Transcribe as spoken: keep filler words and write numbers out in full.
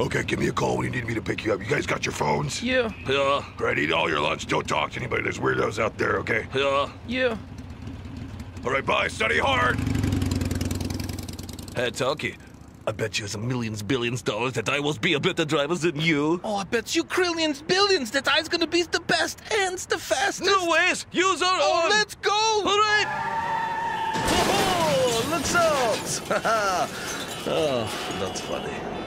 Okay, give me a call when you need me to pick you up. You guys got your phones? Yeah. Yeah. Right, eat all your lunch. Don't talk to anybody. There's weirdos out there, okay? Yeah. Yeah. All right, bye. Study hard. Hey, Toki. I bet you some millions, billions dollars that I will be a better driver than you. Oh, I bet you trillions, billions that I's gonna be the best and the fastest. No ways! Use our Oh, own! let's go! All right! Oh, looks out! Oh, that's funny.